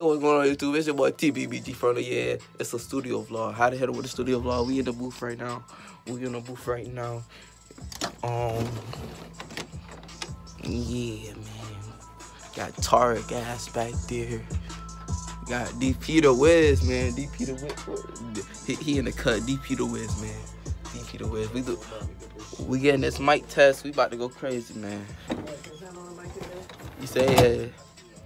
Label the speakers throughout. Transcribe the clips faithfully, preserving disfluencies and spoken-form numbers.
Speaker 1: What's going on YouTube? It's your boy T B B G from the yeah. It's a studio vlog. How the hell with a studio vlog? We in the booth right now. We in the booth right now. Um, yeah, man. Got Tara Gas back there. Got D P the Wiz, man. D P the Wiz. He, he in the cut. D P the Wiz, man. D P the Wiz. We do. We getting this mic test. We about to go crazy, man. You say yeah.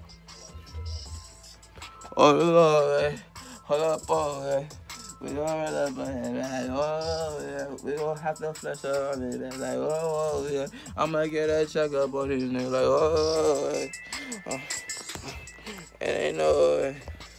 Speaker 1: Oh Lord, hold up, oh, we gonna run up on him, like, oh, yeah, we gonna have to flesh up on it, like, oh, oh, yeah, I'm gonna get a checkup on this nigga, like, oh, oh, it ain't no,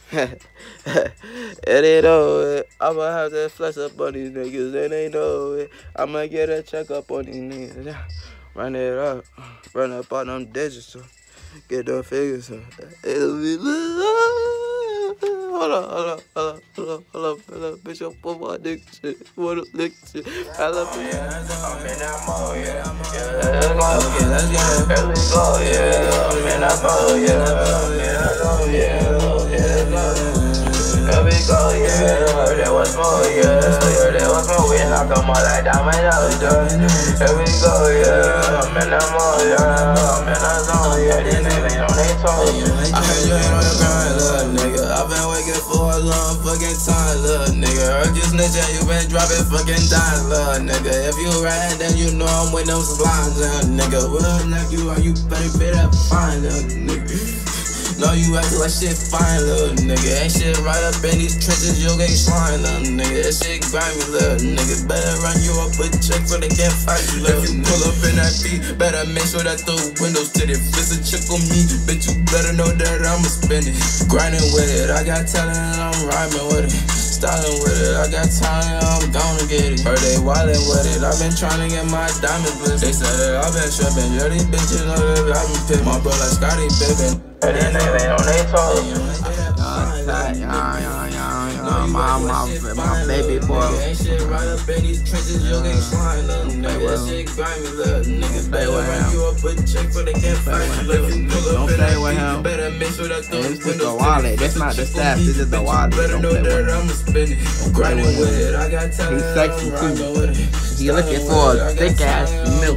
Speaker 1: it ain't no, I'm gonna have to flesh up on these niggas, it ain't no, I'm gonna get a checkup on these niggas, run it up, run up on them digits, get them figures, it'll be love. Hold up, hold up, hold up, hold up, hold up, hold up, bitch, up on my dick shit, what up, dick shit, I love you. I'm in that mode, yeah, yeah, let's go, let's go, let's go, yeah, I'm in that mode, yeah, yeah, yeah, yeah, there we go, yeah, there was more, yeah, there was more, we knock them all like diamond out, there we go, yeah, I'm in that mode, yeah, I'm in that zone, yeah, these niggas on they toes. I heard you ain't on the grind, little nigga, I've been waiting for a long fucking time, little nigga. Heard you snitching, you been dropping fucking dimes, little nigga. If you ride, then you know I'm with them slimes, little nigga. We'll knock you out, you better pay that fine, little nigga. No, you actin' like shit fine, little nigga. Ain't shit right up in these trenches, you get slime, little nigga. That shit grimy, little nigga. Better run you up with checks so they can't fight you, little nigga. If you pull up in that beat, better make sure that the windows tinted. Fix a chick on me, bitch, you better know that I'ma spend it. Grinding with it, I got talent and I'm rhyming with it. Styling with it, I got talent, I'm gonna get it. Heard they wildin' with it, I've been trying to get my diamonds blitzed. They said that I've been trippin', yeah, these bitches know that I've been pimpin'. My bro like Scotty Pippen. And these niggas ain't on they toes. Yeah, yeah, yeah, yeah, my, my, my baby boy. Ain't shit right up in these trenches, you ain't flying, little nigga. That shit grimy, little niggas. Better run you up with chicks so they can't fight you, little nigga. Don't play with him. Better make sure that those windows. This is the wallet, that's not the staff, this is the wallet. Better know that I'ma spend it. I'm grinding with it, I got time. He's sexy too. He looking for a thick ass milk.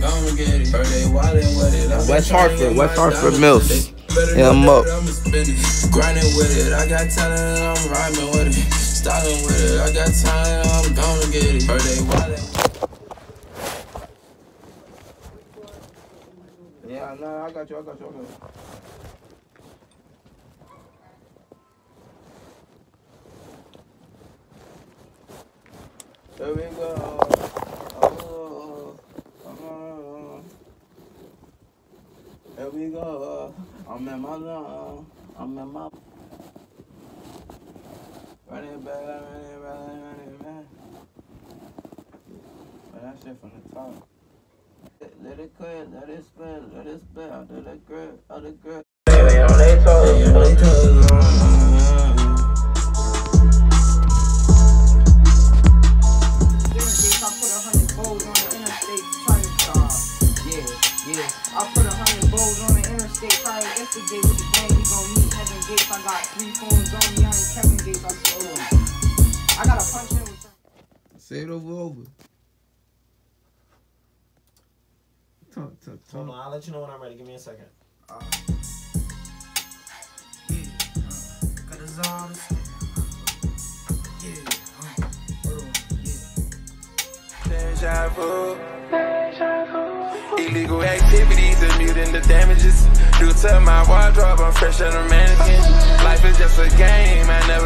Speaker 1: West Hartford, West Hartford milk. Yeah, I'm up. Grinding with it, I got talent, I'm rhyming with it. Styling with it, I got talent, I'm gonna get it. Birthday wallet. Yeah, no, I got you, I got you, I got you. There we go. Oh, oh. There we go. I'm in my zone. I'm in my. Running back, running back, running back. But that shit from the top. Let it clear, let it spin, let it spin. Out of the grip, out of the grip. They on they toes, on they toes. I put a hundred bowls on the interstate, trying to yeah, yeah. I put a hundred bowls on the interstate, trying to instigate with the gang. We gon' meet Heaven Gates. I got three phones on me, I ain't Kevin Gates. I said, oh, I gotta punch in with some. Say it over, over. Talk, talk, talk.
Speaker 2: Hold on, I'll let you know when I'm ready. Give me a second.
Speaker 1: Uh, yeah, uh, got us all this. Yeah, uh, hold on, yeah. Deja vu. Deja vu. Illegal activities are muting the damages. Due to my wardrobe, I'm fresh on the mannequin. Life is just a game, I never